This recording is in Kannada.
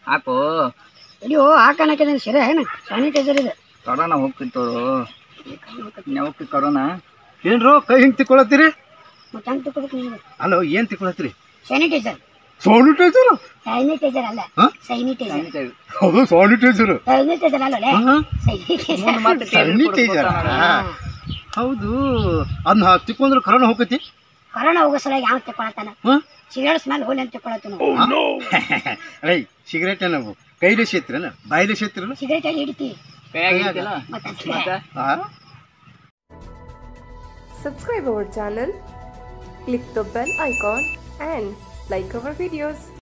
ಹಾಕು ಅಯ್ಯೋ ಹಾಕನಕ್ಕೆ ಸಿರೆ ಏನು ಸ್ಯಾನಿಟೈಸರ್ ಇದೆ ಕರೋನಾ ಹೋಗ್ತಿತ್ತು ಹೋಗ್ತಿ ಕರೋನಾ ಏನ್ರೋ ಕೈ ಹಿಂಗೆ ತಿಕ್ಕೊಳತ್ತೀರಿ ಮತ್ತೆ ಹಂಗೆ ತಗೋಬೇಕು ನೀವು ಅಲೋ ಏನು ತಿಕ್ಕೊಳತ್ತೀರಿ ಸ್ಯಾನಿಟೈಸರ್ ಸ್ಯಾನಿಟೈಸರ್ ಸ್ಯಾನಿಟೈಸರ್ ಅಲ್ಲ ಸ್ಯಾನಿಟೈಸರ್ ಹೌದು ಸ್ಯಾನಿಟೈಸರ್ ಸ್ಯಾನಿಟೈಸರ್ ಅಲ್ಲ ಸ್ಯಾನಿಟೈಸರ್ ಹೌದು ಅದನ್ನ ತಿಕ್ಕೊಂಡ್ರೆ ಕರೋನಾ ಹೋಗತಿ ಕರೋನಾ ಹೋಗೋ ಸಲ ಯಾವ ತಗೊಳತಾನ ಸಿಗರೇಟ್ ಸ್ಮೆಲ್ ಹೋಲಿ ಅಂತ ತಗೊಳತಾನ ಅಲ್ಲ ಸಿಗರೇಟ್ ನಾವು ಕೈಲಿ ಸೇತ್ರನ ಬಾಯಿಲಿ ಸೇತ್ರನ ಸಿಗರೇಟ್ ಅಲ್ಲಿ ಹಿಡಿತಿ Subscribe our channel, click the bell icon and like our videos.